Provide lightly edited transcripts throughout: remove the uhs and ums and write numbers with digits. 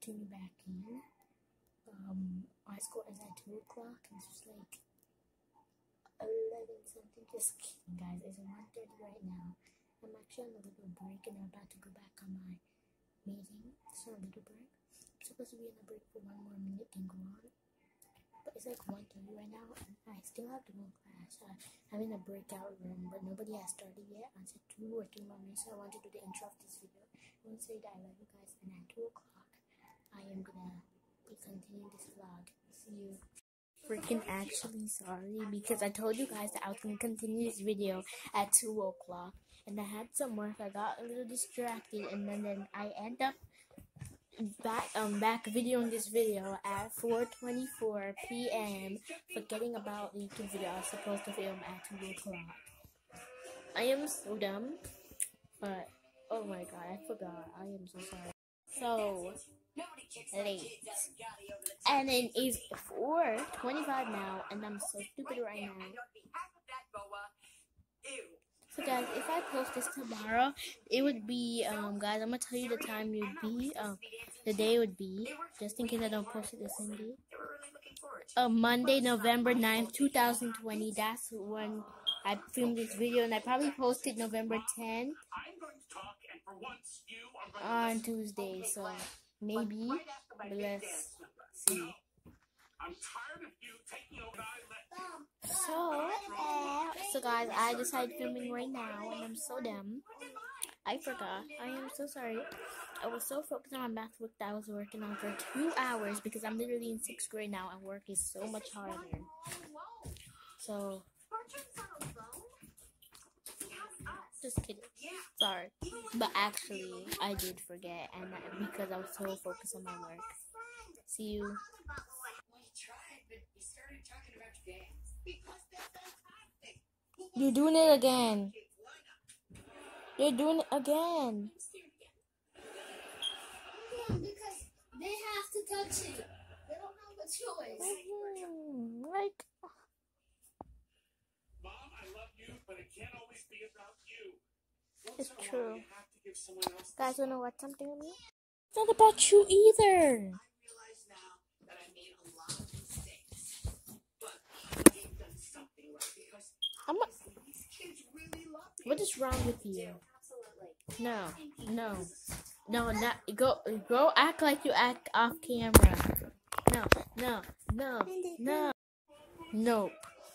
tune back in. Our school is at 2 o'clock, and it's just like 11 something. Just kidding, guys. It's 1:30 right now. I'm actually on a little break, and I'm about to go back on my meeting. It's not a little break. I'm supposed to be on a break for 1 more minute and go on. But it's like 1:30 right now, and I still have to go to class. I'm in a breakout room, but nobody has started yet. I said 2 or 3 more minutes, so I want to do the intro of this video. I want to say that I love you guys, and at 2 o'clock, I am gonna be continuing this vlog. See you. Freaking actually sorry, because I told you guys that I was gonna continue this video at 2 o'clock, and I had some work. I got a little distracted, and then I end up back videoing this video at 4:24 p.m. forgetting about the YouTube video I was supposed to film at 2 o'clock. I am so dumb, but oh my god, I forgot. I am so sorry. So late, and it is 4:25 now, and I'm so stupid right now. So guys, if I post this tomorrow, it would be guys, I'm gonna tell you the time it would be, the day would be, just in case I don't post it the same day. Monday, November 9th, 2020. That's when I filmed this video, and I probably posted November 10th on Tuesday. So maybe, but let's see. So guys, I decided filming right now, and I'm so dumb. I forgot. I am so sorry. I was so focused on my math work that I was working on for 2 hours, because I'm literally in 6th grade now, and work is so much harder. So, just kidding. Sorry. But actually, I did forget, and because I was so focused on my work. See you. You're doing it again. You're doing it again. Yeah, because they have to touch it. They don't have a choice. Like, Mom, I love you, but it can't always be about you. it's true. You have to give someone else. Guys, wanna watch something with me? It's not about you either. I realize now that I made a lot of mistakes, but I've done something right, because these kids really love me. What is wrong with you? Absolutely. No, not go act like you act off camera. No. Nope. No. No.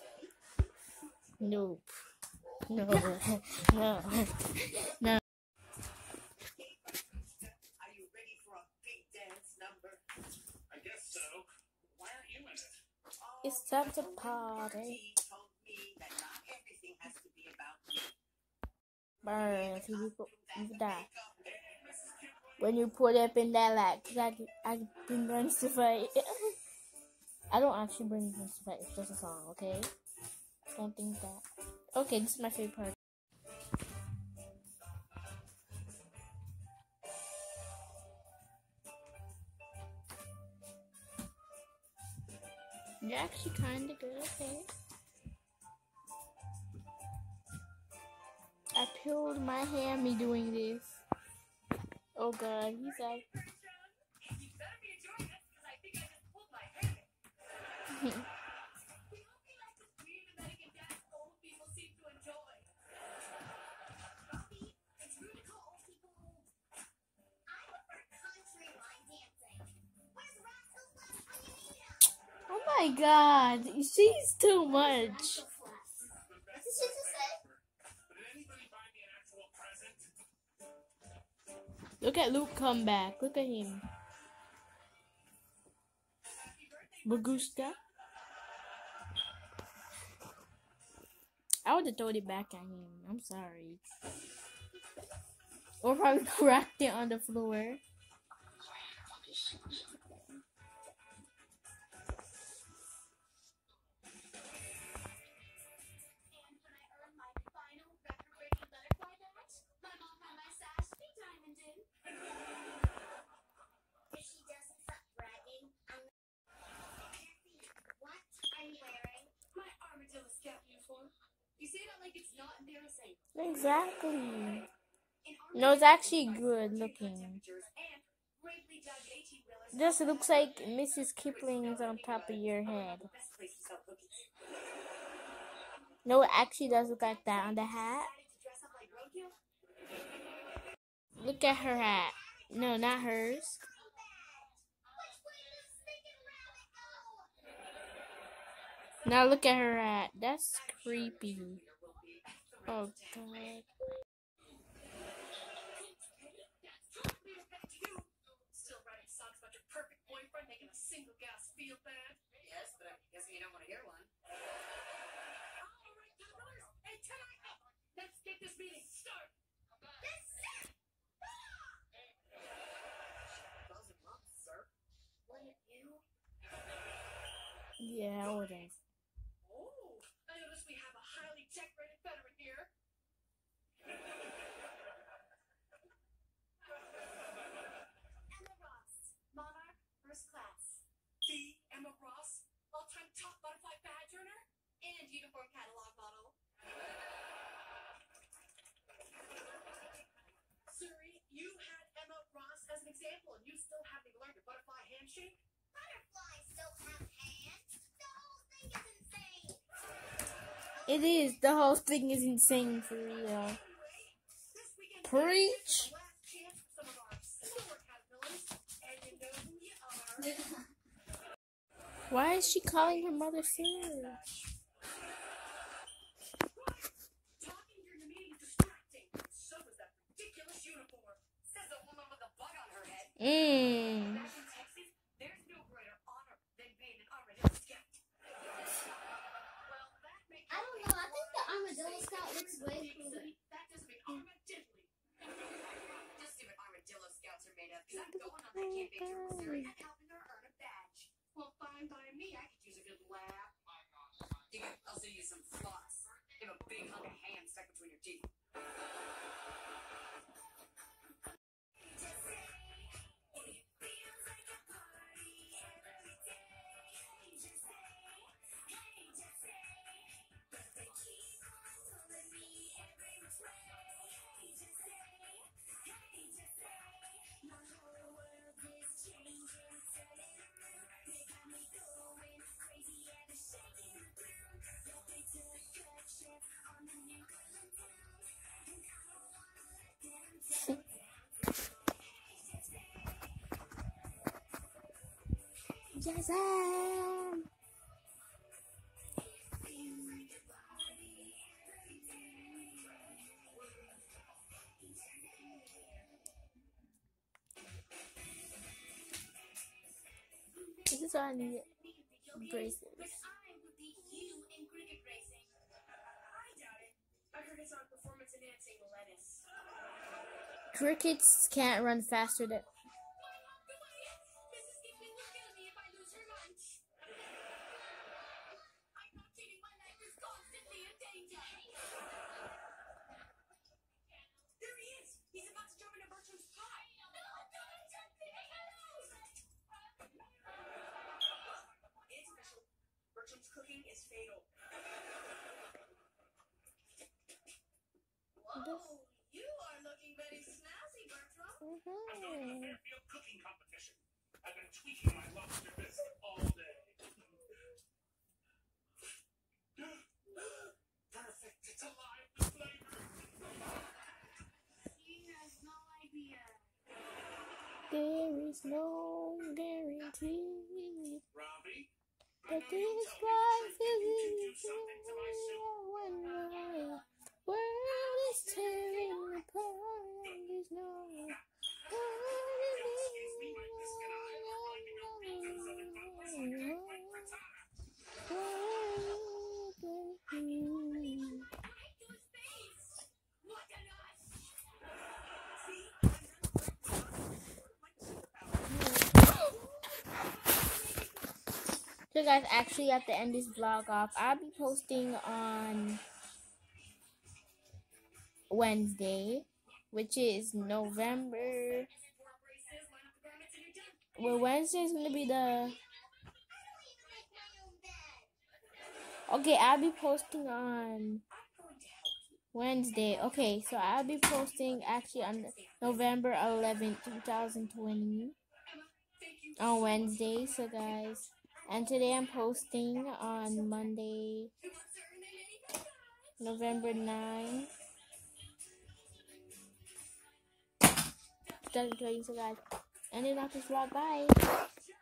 Are you ready for a big dance number? I guess so. Why aren't you in it? It's time to party. Told me that not everything has to be about me. Burn, you die. When you put up in that light, cause I bring guns to fight. I don't actually bring guns to fight. It's just a song, okay? Don't think that. Okay, this is my favorite part. You're actually kind of good, okay? I peeled my hair me doing this. Oh god, he's like... Oh my god, she's too much. Look at Luke come back. Look at him. Bagusta. I would have thrown it back at him. I'm sorry. Or probably cracked it on the floor. You say that like it's not embarrassing. Exactly. No, it's actually good looking. And bravely dug 18-wheeler Just looks like Mrs. Kipling is on top of your head. No, it actually does look like that on the hat. Look at her hat. No, not hers. Now look at her hat. That's creepy. Oh, God. Still writing songs about your perfect boyfriend making a single gas feel bad? Yes, but I'm guessing you don't want to hear one. All right, brothers. Hey, tonight, let's get this meeting started. Doesn't look, sir. Wouldn't you? Yeah, I would have. Oh, I notice we have a highly decorated veteran here. Emma Ross, Monarch, first class. The Emma Ross, all-time top butterfly badge earner, and uniform catalog model. Suri, you had Emma Ross as an example, and you still haven't learned the butterfly handshake? Butterflies don't have hands. The whole thing is insane. It is. The whole thing is insane for real. This weekend, Preach. the last chance for some of our sewer caterpillars, and you know who you are. Why is she calling her mother Sir? Talking during the meeting is distracting. So is that ridiculous uniform. Says the woman with a bug on her head. Back in Texas, there's no greater honor than being an armadillo scout. Well, that makes I don't know. I think the armadillo scout looks way cooler. that doesn't make armadillo. Just see what armadillo scouts are made of. Because I'm going on that campaign to Missouri and helping her earn a badge. Well, fine by me. I could use a good laugh. You could also use some floss. You have a big hunk of ham stuck between your teeth. Yes, This is why I need braces. But I would be you in cricket racing. I doubt it. I heard it's on performance enhancing lettuce. Crickets can't run faster than. Mrs. Giffin will kill me if I lose her lunch. I'm not kidding. My life is constantly in danger. There he is. He's about to jump into Bertram's pie. It's official. Bertram's cooking is fatal. Whoa, you are looking very snazzy, Bertram. I'm doing a Fairfield cooking competition. I've been tweaking my lobster bisque all day. Perfect. It's alive with flavor. He has no idea. There is no guarantee Robbie, I that know you'll this tell me life the truth if you do is something to my soup. when the world is tearing apart. There's no Excuse me, my bisque and I are finding a real good southern flavors like eggplant frittata. Right to his face. What a nuts. See? My superpower. So guys, actually I have to end this vlog off. I'll be posting on Wednesday, which is November. Well, Wednesday is gonna be the. Okay, I'll be posting on Wednesday. Okay, so I'll be posting actually on November 11th, 2020. on Wednesday, so guys, and today I'm posting on Monday, November 9th. 2020, so guys, ending off this vlog. Bye.